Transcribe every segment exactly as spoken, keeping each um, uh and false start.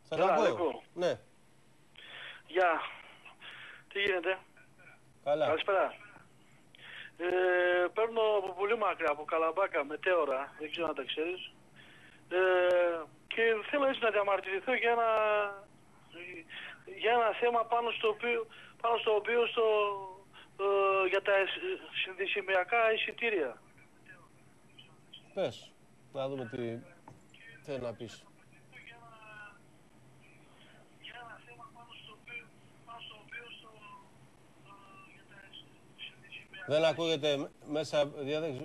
Σας ακούω. Ναι. Γεια. Τι γίνεται? Καλά. Καλησπέρα. Ε, παίρνω από πολύ μακριά, από Καλαμπάκα, μετέωρα, δεν ξέρω αν τα ξέρεις. Ε, και θέλω έτσι να διαμαρτυρηθώ για ένα, για ένα θέμα πάνω στο οποίο, πάνω στο οποίο στο, ε, για τα συνδυσιμιακά εισιτήρια. Πες, να δούμε τι θέλει να πεις. Δεν ακούγεται μέσα διάδεξη.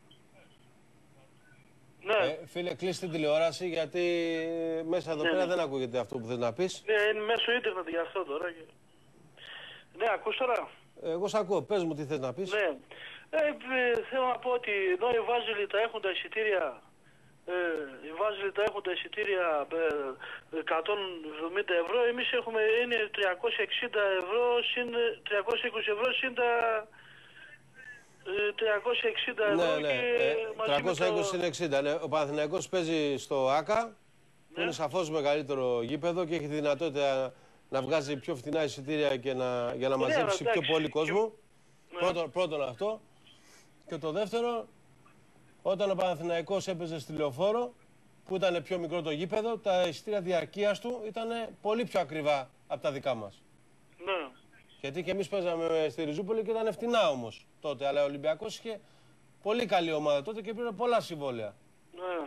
Ναι. Ε, φίλε, κλείσει την τηλεόραση γιατί μέσα εδώ ναι, πέρα ναι. δεν ακούγεται αυτό που θες να πεις. Ναι, είναι μέσω ίντερνετ γι' αυτό τώρα. Ναι, ακούς τώρα. Εγώ σ' ακούω. Πες μου τι θες να πεις. Ναι. Ε, ε, θέλω να πω ότι εδώ οι Βάζελοι τα έχουν τα εισιτήρια. Ε, οι Βάζελοι τα έχουν τα εισιτήρια ε, εκατόν εβδομήντα ευρώ. Εμείς έχουμε είναι τριακόσια εξήντα ευρώ συν τριακόσια είκοσι ευρώ συν τα τριακόσια εξήντα ευρώ. Ναι, ναι. Και Ε, τριακόσια είκοσι το... είναι εξήντα. Ναι. Ο Παναθηναϊκός παίζει στο ΆΚΑ, ναι. που είναι σαφώς μεγαλύτερο γήπεδο και έχει τη δυνατότητα να βγάζει πιο φθηνά εισιτήρια και να, για να ναι, μαζέψει ναι, πιο πολύ κόσμο. Ναι. Πρώτον, πρώτον αυτό. Και το δεύτερο, όταν ο Παναθηναϊκός έπαιζε στη Λεωφόρο, που ήταν πιο μικρό το γήπεδο, τα εισιτήρια διαρκείας του ήταν πολύ πιο ακριβά από τα δικά μας. Ναι. Γιατί και εμείς παίζαμε στη Ριζούπολη και ήταν φτηνά όμως τότε. Αλλά ο Ολυμπιακός είχε πολύ καλή ομάδα τότε και πήρε πολλά συμβόλαια. Ναι.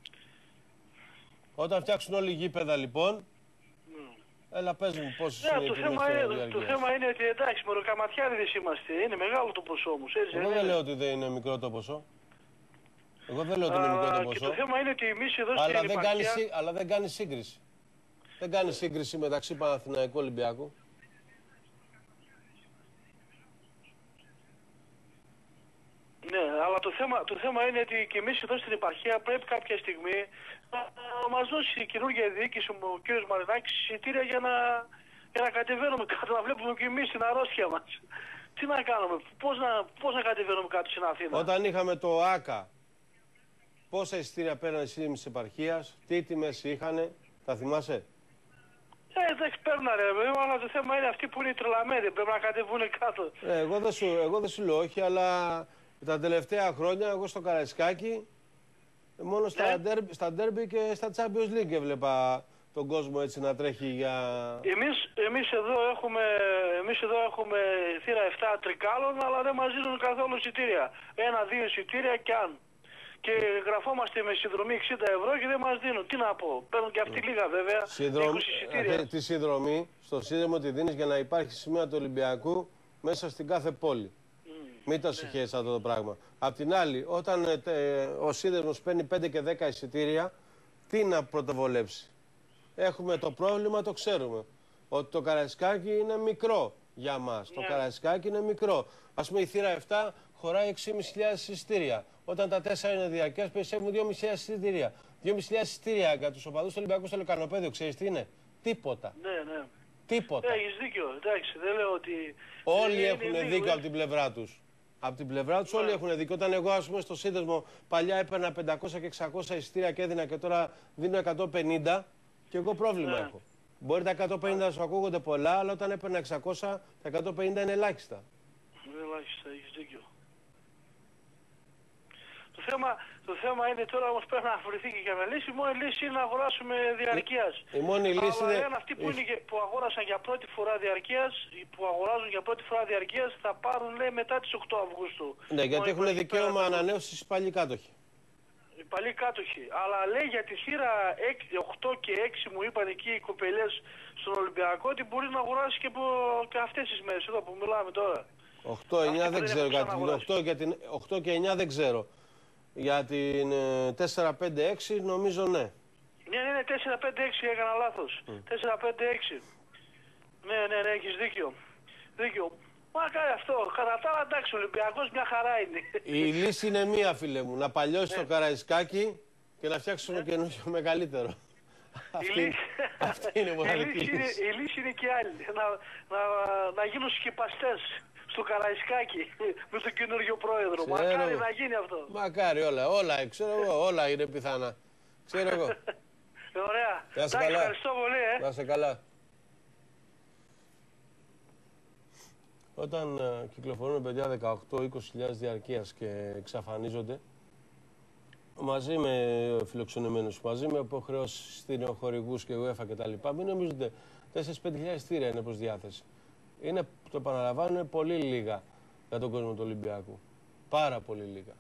Όταν φτιάξουν όλοι γήπεδα λοιπόν, ναι. έλα πες μου πόσες ναι, είναι οι το, τιμές θέμα είναι, διαρκείας. το θέμα είναι ότι εντάξει, μωροκαματιάριδες είμαστε. Είναι μεγάλο το ποσό όμως. Έτσι, Εγώ δεν δεν είναι. λέω ότι δεν είναι μικρό το ποσό. Εγώ δεν λέω ότι είναι μικρό το ποσό. Και το θέμα είναι ότι εμείς εδώ αλλά στην δεν, επαρχία... κάνει, αλλά δεν κάνει σύγκριση. Δεν κάνει σύγκριση μεταξύ Παναθηναϊκού Ολυμπιακού. Ναι, αλλά το θέμα, το θέμα είναι ότι και εμείς εδώ στην επαρχία πρέπει κάποια στιγμή να, να μας δώσει η καινούργια διοίκηση μου, ο κ. Μαρινάκης, εισιτήρια για να, για να κατεβαίνουμε κάτω, να βλέπουμε και εμείς την αρρώστια μας. Τι να κάνουμε, πώς να, πώς να κατεβαίνουμε κάτω στην Αθήνα. Όταν είχαμε το ΆΚΑ, πόσα εισιτήρια πέρανε εσύ της επαρχίας, τι τιμές είχανε, τα θυμάσαι? Ε, εντάξει, παίρνανε, αλλά το θέμα είναι αυτοί που είναι τρελαμένοι, πρέπει να κατεβούν κάτω. Ε, εγώ, δεν σου, εγώ δεν σου λέω όχι, αλλά τα τελευταία χρόνια εγώ στο Καραϊσκάκι, μόνο στα, ναι. ντέρμπι, στα ντέρμπι και στα Champions League έβλεπα τον κόσμο έτσι να τρέχει για... Εμείς, εμείς, εδώ, έχουμε, εμείς εδώ έχουμε θύρα επτά τρικάλων, αλλά δεν μας δίνουν καθόλου εισιτήρια. Ένα-δύο εισιτήρια κι αν. Και γραφόμαστε με συνδρομή εξήντα ευρώ και δεν μας δίνουν. Τι να πω, παίρνουν και αυτοί λίγα βέβαια. Συνδρομ... ε, τη συνδρομή στο σύνδρομο τη δίνεις για να υπάρχει σημαία του Ολυμπιακού μέσα στην κάθε πόλη. Mm, Μην το συγχαίρεις ναι. αυτό το πράγμα. Απ' την άλλη, όταν ε, ε, ο σύνδεσμος παίρνει πέντε και δέκα εισιτήρια, τι να πρωτοβολέψει. Έχουμε το πρόβλημα, το ξέρουμε. Ότι το Καραϊσκάκι είναι μικρό για μας. Yeah. Το Καραϊσκάκι είναι μικρό. Ας πούμε η θύρα επτά χωράει έξι χιλιάδες πεντακόσια εισιτήρια. Όταν τα τέσσερα είναι διαρκείας, περισσεύουν δύο χιλιάδες πεντακόσια εισιτήρια. δύο χιλιάδες πεντακόσια εισιτήρια για τους οπαδούς του Ολυμπιακού στο Λεκανοπέδιο, ξέρεις τι είναι? Τίποτα. Ναι, ναι. Τίποτα. Ε, έχεις δίκιο. Εντάξει, δεν λέω ότι... Όλοι έχουν δίκιο από την πλευρά τους. Από την πλευρά τους όλοι έχουν δίκιο. Όταν εγώ, ας πούμε, στο σύνδεσμο παλιά έπαιρνα πεντακόσια και εξακόσια εισιτήρια και έδινα και τώρα δίνω εκατόν πενήντα, και εγώ πρόβλημα ναι. έχω. Μπορεί τα εκατόν πενήντα να σου ακούγονται πολλά, αλλά όταν έπαιρνα εξακόσια, τα εκατόν πενήντα είναι ελάχιστα. Είναι ελάχιστα, έχεις δίκιο. Το θέμα, το θέμα είναι τώρα όμως πρέπει να βρεθεί και για με λύση. Η μόνη λύση είναι να αγοράσουμε διαρκείας. Η, η μόνη λύση αλλά είναι... αυτοί που, είναι, που αγόρασαν για πρώτη φορά διαρκείας, που αγοράζουν για πρώτη φορά διαρκείας θα πάρουν λέει μετά τις οκτώ Αυγούστου. Ναι, γιατί έχουν δικαίωμα ανανέωσης οι παλιοί κάτοχοι. Οι παλιοί κάτοχοι. Αλλά λέει για τη θύρα οκτώ και έξι μου είπαν εκεί οι κοπελιές στον Ολυμπιακό ότι μπορεί να αγοράσει και, από, και αυτές τις μέρες εδώ που μιλάμε τώρα. οκτώ εννιά δεν ξέρω, οκτώ και εννιά δεν ξέρω. Για την ε, τέσσερα πέντε έξι νομίζω ναι. Ναι, ναι, ναι, τέσσερα πέντε έξι έκανα λάθος. Mm. τέσσερα πέντε έξι. Ναι, ναι, ναι, έχεις δίκιο. Δίκιο. Μα κάνει αυτό. Κατά τα άλλα, εντάξει, ο Ολυμπιακός μια χαρά είναι. Η λύση είναι μία, φίλε μου. Να παλιώσει ναι. το Καραϊσκάκι και να φτιάξουμε ναι. καινούργιο μεγαλύτερο. αυτή, λύση... αυτή είναι η μοναδική λύση. Είναι, η λύση είναι και άλλη. Να, να, να γίνουν σκεπαστές στο Καραϊσκάκι με τον καινούργιο πρόεδρο. Ξέρω, μακάρι να γίνει αυτό. Μακάρι όλα, όλα, ξέρω εγώ, όλα είναι πιθανά. Ξέρω εγώ. Ωραία. Να σε καλά. Ευχαριστώ πολύ, ε. Να σε καλά. Όταν uh, κυκλοφορούν παιδιά δεκαοκτώ με είκοσι χιλιάδες διαρκείας και εξαφανίζονται, μαζί με φιλοξενημένους, μαζί με υποχρεώσεις στηνεοχορηγούς και UEFA κτλ. Μην νομίζετε, τέσσερις με πέντε χιλιάδες εισιτήρια είναι προς διάθεση. Είναι, το επαναλαμβάνω, είναι πολύ λίγα για τον κόσμο του Ολυμπιακού. Πάρα πολύ λίγα.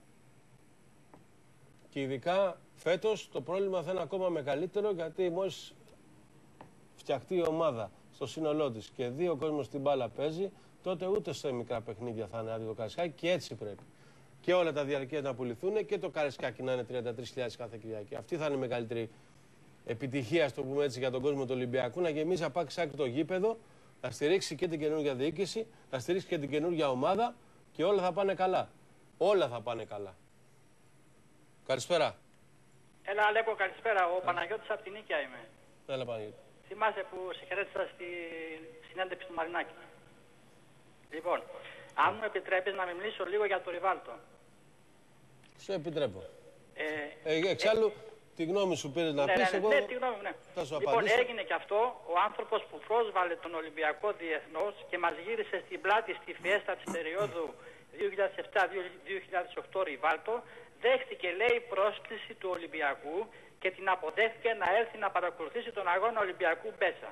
Και ειδικά φέτος το πρόβλημα θα είναι ακόμα μεγαλύτερο, γιατί μόλις φτιαχτεί η ομάδα στο σύνολό της και δει ο κόσμος την μπάλα παίζει, τότε ούτε σε μικρά παιχνίδια θα είναι άδειο το Καραϊσκάκι και έτσι πρέπει. Και όλα τα διαρκεία να πουληθούν και το Καραϊσκάκι να είναι τριάντα τρεις χιλιάδες κάθε Κυριακή. Αυτή θα είναι η μεγαλύτερη επιτυχία, στο πούμε έτσι, για τον κόσμο του Ολυμπιακού. Να γεμίσει απάξάκι το γήπεδο, να στηρίξει και την καινούργια διοίκηση, να στηρίξει και την καινούργια ομάδα και όλα θα πάνε καλά. Όλα θα πάνε καλά. Καλησπέρα. Έλα, Αλέκο, καλησπέρα. Ο Παναγιώτης από την Νίκαια είμαι. Έλα, Παναγιώτη. Θυμάσαι που σε χαιρέτησα στη συνέντευξη του Μαρινάκη. Λοιπόν, αν μου επιτρέπεις να μιλήσω λίγο για το Ριβάλτο. Σου επιτρέπω. Ε, ε, εξάλλου, ε, τη γνώμη σου πήρες να ναι, πεις, ναι, εγώ ναι, τη γνώμη μου, ναι. θα σου Λοιπόν, απαντήσω. έγινε και αυτό ο άνθρωπος που πρόσβαλε τον Ολυμπιακό διεθνώς και μας γύρισε στην πλάτη στη φιέστα της περίοδου δύο χιλιάδες επτά δύο χιλιάδες οκτώ Ριβάλτο, δέχτηκε, λέει, πρόσκληση του Ολυμπιακού και την αποδέχτηκε να έρθει να παρακολουθήσει τον αγώνα Ολυμπιακού Μπέσα.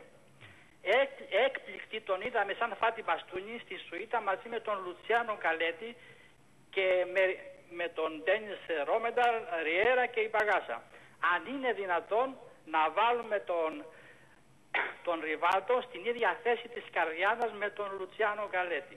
Έκπληκτη τον είδαμε σαν Φάτι Μπαστούνι στη Σουίτα μαζί με τον Λουτσιάνο Καλέτη και με, με τον Ντένις Ρόμενταλ, Ριέρα και η Παγάσα. Αν είναι δυνατόν να βάλουμε τον, τον Ριβάλτο στην ίδια θέση της Καρδιάνας με τον Λουτσιάνο Καλέτη.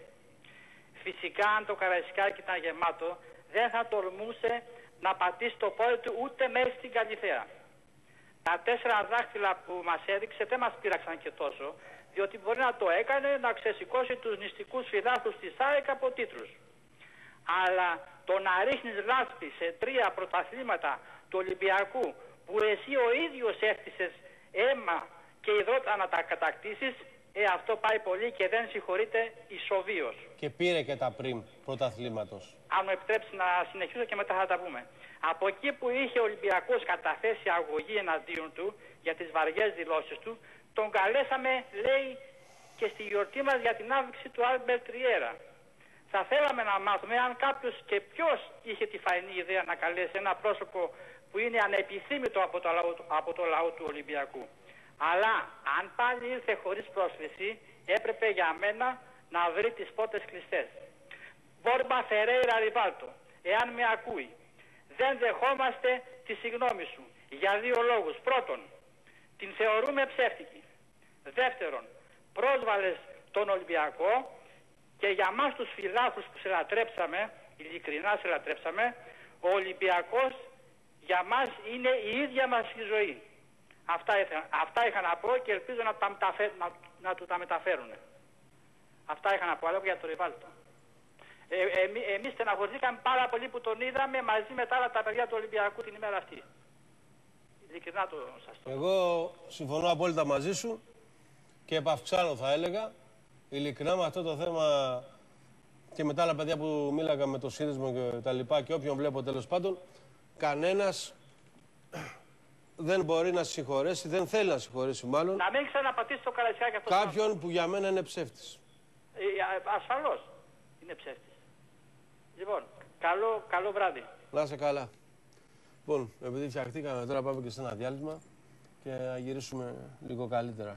Φυσικά αν το Καραϊσκάκι ήταν γεμάτο δεν θα τολμούσε να πατήσει το πόδι του ούτε μέσα στην Καλυθέα. Τα τέσσερα δάχτυλα που μας έδειξε δεν μας πείραξαν και τόσο, διότι μπορεί να το έκανε να ξεσηκώσει τους νηστικούς φιλάθλους της ΑΕΚ από τίτλους. Αλλά το να ρίχνεις λάσπη σε τρία πρωταθλήματα του Ολυμπιακού που εσύ ο ίδιος έφτισες αίμα και υδρότα να τα κατακτήσεις, ε, αυτό πάει πολύ και δεν συγχωρείται ισοβίως. Και πήρε και τα πριν πρωταθλήματος. Αν μου επιτρέψει να συνεχίσω και μετά θα τα πούμε. Από εκεί που είχε ο Ολυμπιακός καταθέσει αγωγή εναντίον του για τις βαριές δηλώσεις του, τον καλέσαμε, λέει, και στη γιορτή μας για την άβηξη του Άλμπερτ Ριέρα. Θα θέλαμε να μάθουμε αν κάποιος και ποιος είχε τη φαϊνή ιδέα να καλέσει ένα πρόσωπο που είναι ανεπιθύμητο από το λαό, από το λαό του Ολυμπιακού. Αλλά αν πάλι ήρθε χωρίς πρόσκληση, έπρεπε για μένα να βρει τις πόρτες κλειστές. Μπόρμπα Φερέιρα Ριβάλτο, εάν με ακούει, δεν δεχόμαστε τη συγγνώμη σου για δύο λόγους. Πρώτον, την θεωρούμε ψεύτικη. Δεύτερον, πρόσβαλες τον Ολυμπιακό και για μας τους φιλάθλους που σε λατρέψαμε, ειλικρινά σε λατρέψαμε, ο Ολυμπιακός για μας είναι η ίδια μας η ζωή. Αυτά, αυτά είχα να πω και ελπίζω να, τα μεταφέ, να, να του τα μεταφέρουν. Αυτά είχα να πω, αλλά για το Ριβάλτο. Ε, ε, εμείς στεναχωρηθήκαμε πάρα πολύ που τον είδαμε μαζί με τα άλλα τα παιδιά του Ολυμπιακού την ημέρα αυτή. Ειλικρινά το σας το. Εγώ συμφωνώ απόλυτα μαζί σου και επαυξάνω θα έλεγα. Ειλικρινά με αυτό το θέμα και με τα άλλα παιδιά που μίλαγα με το σύνδεσμο και τα λοιπά και όποιον βλέπω τέλος πάντων, κανένας δεν μπορεί να συγχωρέσει, δεν θέλει να συγχωρέσει μάλλον. Να μην ξαναπατήσει το Καραϊσκάκι αυτό. Κάποιον που για μένα είναι ψεύτης. Ε, ασφαλώς είναι ψεύτης. Λοιπόν, καλό, καλό βράδυ. Να είσαι καλά. Λοιπόν, επειδή φτιαχτήκαμε τώρα πάμε και σε ένα διάλειμμα και να γυρίσουμε λίγο καλύτερα.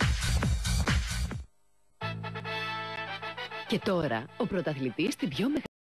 Και τώρα, ο πρωταθλητής στην πιο μεγάλη